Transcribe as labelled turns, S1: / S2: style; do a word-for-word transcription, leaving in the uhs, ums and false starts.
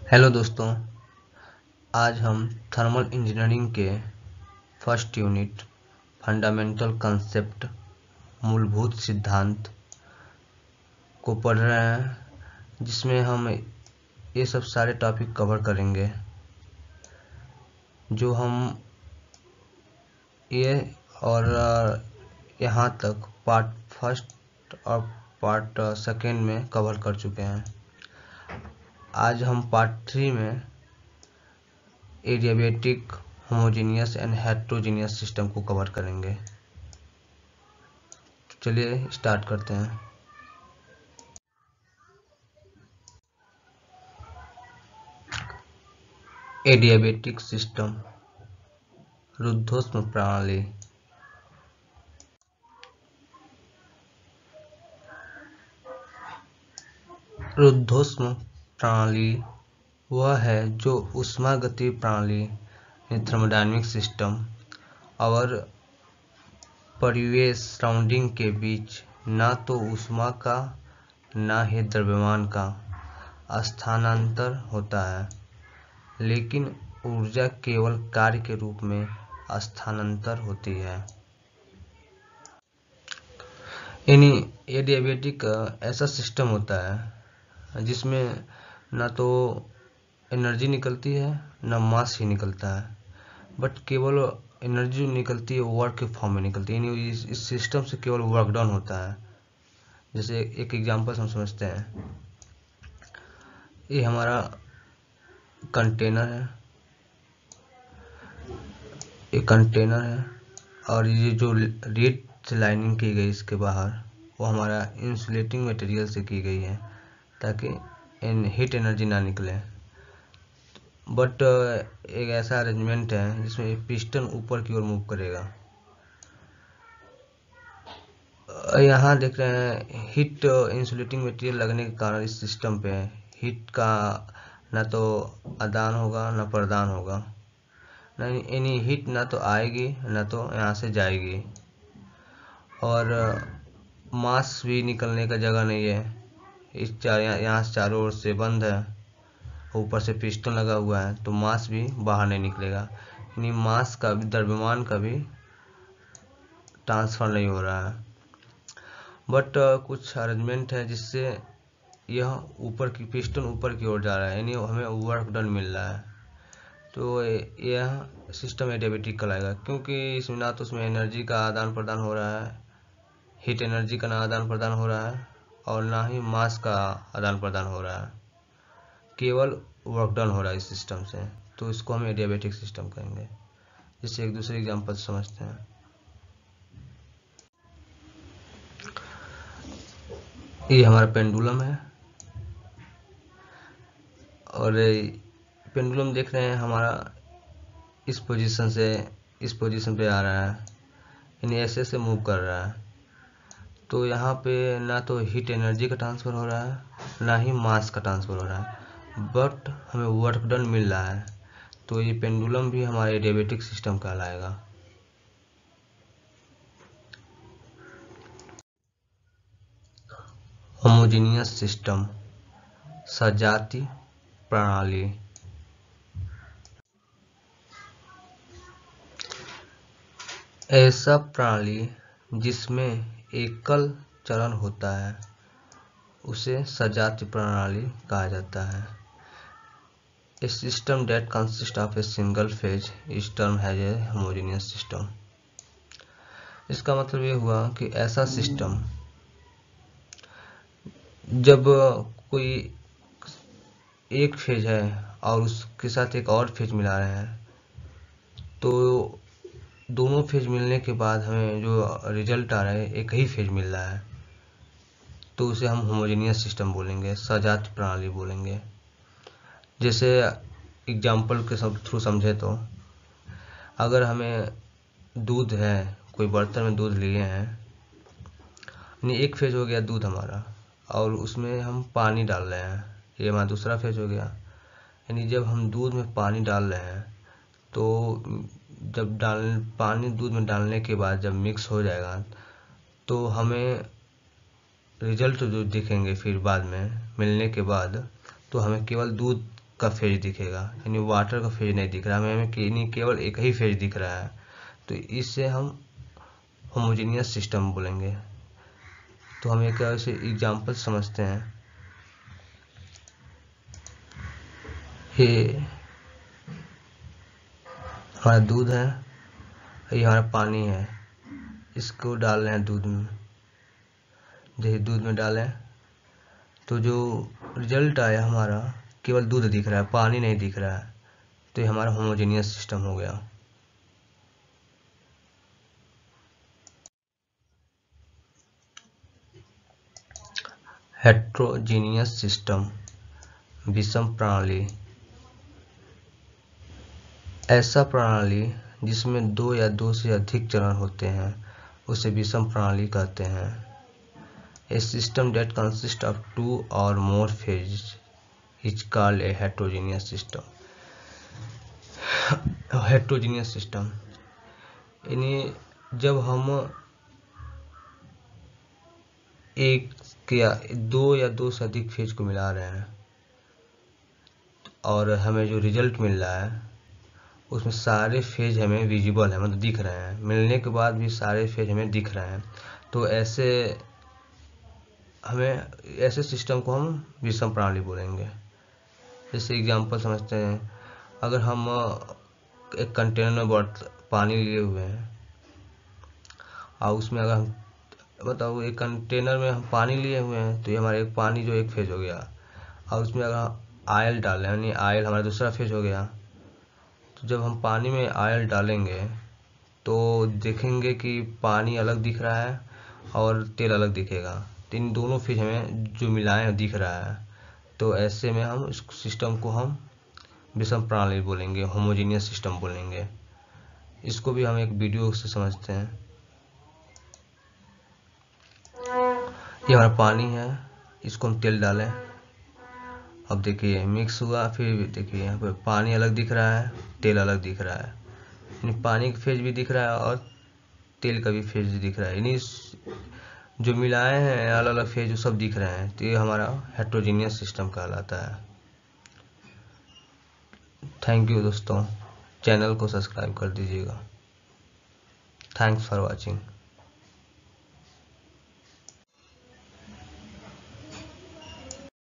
S1: Hello दोस्तों, आज हम थर्मल इंजीनियरिंग के फर्स्ट यूनिट फंडामेंटल कंसेप्ट मूलभूत सिद्धांत को पढ़ रहे हैं, जिसमें हम ये सब सारे टॉपिक कवर करेंगे जो हम ये और यहाँ तक पार्ट फर्स्ट और पार्ट सेकेंड में कवर कर चुके हैं। आज हम पार्ट थ्री में adiabatic, homogeneous and heterogeneous system को कवर करेंगे। तो चलिए स्टार्ट करते हैं। एडियाबेटिक सिस्टम, रुद्धोष्म प्रणाली। रुद्धोष्म प्रणाली वह है जो ऊष्मागतिकीय प्रणाली थर्मोडायनामिक सिस्टम और परिवेश सराउंडिंग के बीच न तो ऊष्मा का न ही द्रव्यमान का स्थानांतर होता है, लेकिन ऊर्जा केवल कार्य के रूप में स्थानांतर होती है। यानी एडियाबेटिक ऐसा सिस्टम होता है जिसमें न तो एनर्जी निकलती है न मास ही निकलता है, बट केवल एनर्जी निकलती है वर्क के फॉर्म में निकलती है। यानी इस, इस सिस्टम से केवल वर्क डाउन होता है। जैसे एक एग्जांपल हम समझते हैं, ये हमारा कंटेनर है, ये कंटेनर है और ये जो रेड से लाइनिंग की गई इसके बाहर, वो हमारा इंसुलेटिंग मटेरियल से की गई है ताकि हीट एनर्जी ना निकले। बट एक ऐसा अरेंजमेंट है जिसमें पिस्टन ऊपर की ओर मूव करेगा। यहाँ देख रहे हैं हीट इंसुलेटिंग मटेरियल लगने के कारण इस सिस्टम पे हीट का ना तो आदान होगा ना प्रदान होगा, नहीं यानी हीट ना तो आएगी ना तो यहाँ से जाएगी, और मास भी निकलने का जगह नहीं है। इस चार यहाँ से चारों ओर से बंद है, ऊपर से पिस्टन लगा हुआ है तो मास भी बाहर नहीं निकलेगा। यानी मास का भी, द्रव्यमान का भी ट्रांसफर नहीं हो रहा है। बट कुछ अरेंजमेंट है जिससे यह ऊपर की पिस्टन ऊपर की ओर जा रहा है, यानी हमें वर्क डन मिल रहा है। तो यह सिस्टम एडियाबेटिक कहलाएगा, क्योंकि इसमें ना तो उसमें एनर्जी का आदान प्रदान हो रहा है, हीट एनर्जी का ना आदान प्रदान हो रहा है और ना ही मास का आदान प्रदान हो रहा है, केवल वर्क डन हो रहा है इस सिस्टम से। तो इसको हम एडियाबेटिक सिस्टम कहेंगे। जिससे एक दूसरे एग्जांपल समझते हैं। ये हमारा पेंडुलम है और पेंडुलम देख रहे हैं हमारा इस पोजीशन से इस पोजीशन पे आ रहा है, यानी ऐसे ऐसे मूव कर रहा है। तो यहाँ पे ना तो हीट एनर्जी का ट्रांसफ़र हो रहा है ना ही मास का ट्रांसफ़र हो रहा है, बट हमें वर्क डन मिल रहा है। तो ये पेंडुलम भी हमारा एडियाबेटिक सिस्टम कहलाएगा। होमोजेनियस सिस्टम, सजातीय प्रणाली। ऐसा प्रणाली जिसमें एकल चरण होता है उसे सजातीय प्रणाली कहा जाता है। A system that consists of a single phase is termed as a homogeneous system। इसका मतलब ये हुआ कि ऐसा सिस्टम जब कोई एक फेज है और उसके साथ एक और फेज मिला रहे हैं, तो दोनों फेज मिलने के बाद हमें जो रिजल्ट आ रहा है एक ही फेज मिल रहा है, तो उसे हम होमोजेनियस सिस्टम बोलेंगे, सजातीय प्रणाली बोलेंगे। जैसे एग्जाम्पल के सब थ्रू समझे तो, अगर हमें दूध है, कोई बर्तन में दूध लिए हैं, यानी एक फेज हो गया दूध हमारा, और उसमें हम पानी डाल रहे हैं, ये हमारा दूसरा फेज हो गया। यानी जब हम दूध में पानी डाल रहे हैं तो जब डाल पानी दूध में डालने के बाद जब मिक्स हो जाएगा तो हमें रिजल्ट जो दिखेंगे फिर बाद में मिलने के बाद, तो हमें केवल दूध का फेज दिखेगा, यानी वाटर का फेज नहीं दिख रहा हमें हमें के, केवल एक ही फेज दिख रहा है। तो इससे हम होमोजेनियस सिस्टम बोलेंगे। तो हम एक ऐसे एग्जाम्पल समझते हैं। ये हमारा दूध है, ये हमारा पानी है, इसको डाल रहे हैं दूध में। जैसे दूध में डालें तो जो रिजल्ट आया हमारा केवल दूध दिख रहा है, पानी नहीं दिख रहा है। तो ये हमारा होमोजेनियस सिस्टम हो गया। हेट्रोजीनियस सिस्टम, विषम प्रणाली, ऐसा प्रणाली जिसमें दो या दो से अधिक चरण होते हैं उसे विषम प्रणाली कहते हैं। A system that consists of two or more phases is called a heterogeneous system. heterogeneous system यानी जब हम एक या दो या दो से अधिक फेज को मिला रहे हैं और हमें जो रिजल्ट मिल रहा है उसमें सारे फेज हमें विजिबल है, मतलब दिख रहे हैं, मिलने के बाद भी सारे फेज हमें दिख रहे हैं। तो ऐसे हमें ऐसे सिस्टम को हम विषम प्रणाली बोलेंगे। जैसे एग्जांपल समझते हैं, अगर हम एक कंटेनर में बहुत पानी लिए हुए हैं और उसमें अगर हम बताओ एक कंटेनर में हम पानी लिए हुए हैं तो ये हमारे एक पानी जो एक फेज हो गया, और उसमें अगर हम ऑयल डालें यानी ऑयल हमारा दूसरा फेज हो गया। तो जब हम पानी में ऑयल डालेंगे तो देखेंगे कि पानी अलग दिख रहा है और तेल अलग दिखेगा, तो इन दोनों फेज हमें जो मिलाए दिख रहा है। तो ऐसे में हम इस सिस्टम को हम विषम प्रणाली बोलेंगे, होमोजेनियस सिस्टम बोलेंगे। इसको भी हम एक वीडियो से समझते हैं। ये हमारा पानी है, इसको हम तेल डालें, अब देखिए मिक्स हुआ, फिर देखिए यहाँ पर पानी अलग दिख रहा है, तेल अलग दिख रहा है, यानी पानी का फेज भी दिख रहा है और तेल का भी फेज दिख रहा है, यानी जो मिलाए हैं अलग अलग फेज जो सब दिख रहे हैं। तो ये हमारा हेट्रोजीनियस सिस्टम कहलाता है। थैंक यू दोस्तों, चैनल को सब्सक्राइब कर दीजिएगा। Thanks for watching.